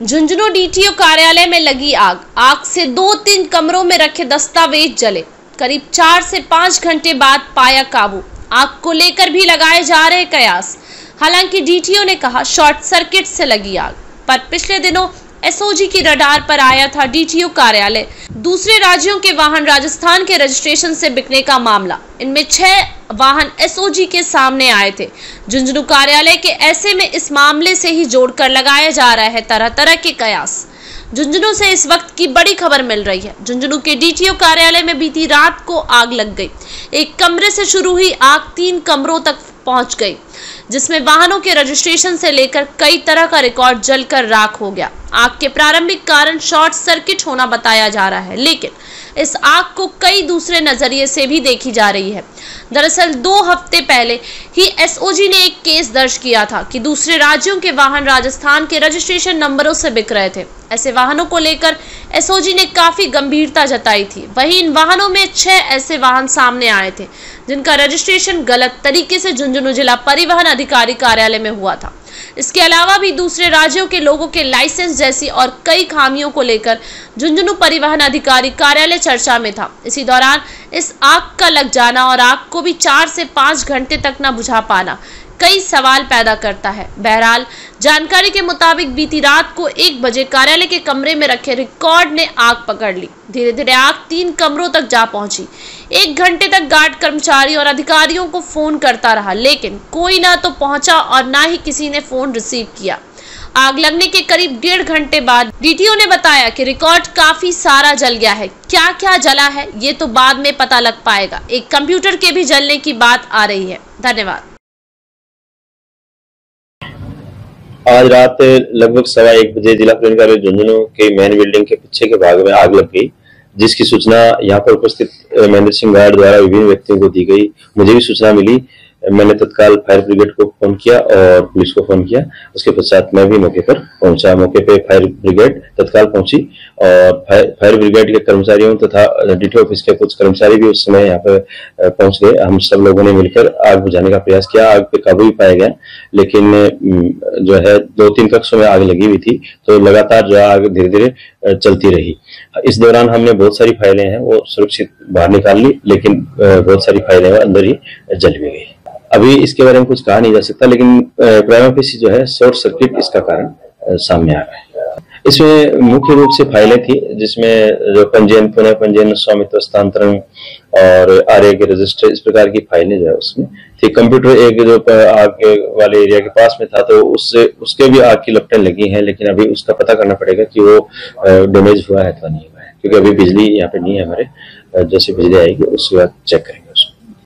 Jhunjhunu DTO कार्यालय में लगी आग। आग से 2-3 कमरों में रखे दस्तावेज जले। करीब 4 से 5 घंटे बाद पाया काबू। आग को लेकर भी लगाए जा रहे कयास। हालांकि डीटीओ ने कहा शॉर्ट सर्किट से लगी आग, पर पिछले दिनों एसओजी की रडार पर आया था डीटीओ कार्यालय। दूसरे राज्यों के वाहन राजस्थान के रजिस्ट्रेशन से बिकने का मामला। इनमें 6 वाहन एसओजी के सामने आए थे। झुंझुनू कार्यालय के ऐसे में इस मामले से ही जोड़कर लगाया जा रहा है तरह तरह के कयास। झुंझुनू से इस वक्त की बड़ी खबर मिल रही है। झुंझुनू के डीटीओ कार्यालय में बीती रात को आग लग गई। एक कमरे से शुरू हुई आग 3 कमरों तक पहुंच गई, जिसमें वाहनों के रजिस्ट्रेशन से लेकर कई तरह का रिकॉर्ड जलकर राख हो गया। आग के प्रारंभिक कारण शॉर्ट सर्किट होना बताया जा रहा है, लेकिन इस आग को कई दूसरे नजरिए से भी देखी जा रही है। दरअसल 2 हफ्ते पहले ही एसओजी ने एक केस दर्ज किया था कि दूसरे राज्यों के वाहन राजस्थान के रजिस्ट्रेशन नंबरों से बिक रहे थे। ऐसे वाहनों को लेकर एसओजी ने काफी गंभीरता जताई थी। वहीं इन वाहनों में 6 ऐसे वाहन सामने आए थे जिनका रजिस्ट्रेशन गलत तरीके से झुंझुनू जिला परिवहन अधिकारी कार्यालय में हुआ था। इसके अलावा भी दूसरे राज्यों के लोगों के लाइसेंस जैसी और कई खामियों को लेकर झुंझुनू परिवहन अधिकारी कार्यालय चर्चा में था। इसी दौरान इस आग का लग जाना और आग को भी 4 से 5 घंटे तक न बुझा पाना कई सवाल पैदा करता है। बहरहाल जानकारी के मुताबिक बीती रात को 1 बजे कार्यालय के कमरे में रखे रिकॉर्ड ने आग पकड़ ली। धीरे धीरे आग 3 कमरों तक जा पहुंची। 1 घंटे तक गार्ड कर्मचारी और अधिकारियों को फोन करता रहा, लेकिन कोई ना तो पहुंचा और ना ही किसी ने फोन रिसीव किया। आग लगने के करीब 1.5 घंटे बाद डीटीओ ने बताया कि रिकॉर्ड काफी सारा जल गया है। क्या क्या जला है ये तो बाद में पता लग पाएगा। एक कंप्यूटर के भी जलने की बात आ रही है। धन्यवाद। आज रात लगभग 1:15 बजे जिला परिवहन कार्यालय झुंझुनू के मेन बिल्डिंग के पीछे के भाग में आग लग गई, जिसकी सूचना यहाँ पर उपस्थित महेंद्र सिंह गार्ड द्वारा विभिन्न व्यक्तियों को दी गई। मुझे भी सूचना मिली। मैंने तत्काल फायर ब्रिगेड को फोन किया और पुलिस को फोन किया। उसके पश्चात मैं भी मौके पर पहुंचा। मौके पे फायर ब्रिगेड तत्काल पहुंची और फायर ब्रिगेड के कर्मचारियों तथा डीटीओ ऑफिस के कुछ कर्मचारी भी उस समय यहाँ पर पहुंच गए। हम सब लोगों ने मिलकर आग बुझाने का प्रयास किया। आग पे काबू भी पाया गया, लेकिन जो है 2-3 कक्षों में आग लगी हुई थी, तो लगातार जो आग धीरे धीरे चलती रही। इस दौरान हमने बहुत सारी फाइलें हैं वो सुरक्षित बाहर निकाल ली, लेकिन बहुत सारी फाइलें अंदर ही जल भी गई। अभी इसके बारे में कुछ कहा नहीं जा सकता, लेकिन प्राइमा फेसी जो है शॉर्ट सर्किट इसका कारण सामने आ रहा है। इसमें मुख्य रूप से फाइलें थी, जिसमें जो पंजीयन, पुनः पंजीयन, स्वामित्व हस्तांतरण और आरए के रजिस्टर, इस प्रकार की फाइलें जो है उसमें थी। कंप्यूटर एक जो आग वाले एरिया के पास में था, तो उसके भी आग की लपटें लगी हैं, लेकिन अभी उसका पता करना पड़ेगा कि वो डैमेज हुआ है अथवा नहीं हुआ है, क्योंकि अभी बिजली यहाँ पे नहीं है हमारे। जैसे बिजली आएगी उसके बाद चेक करेंगे।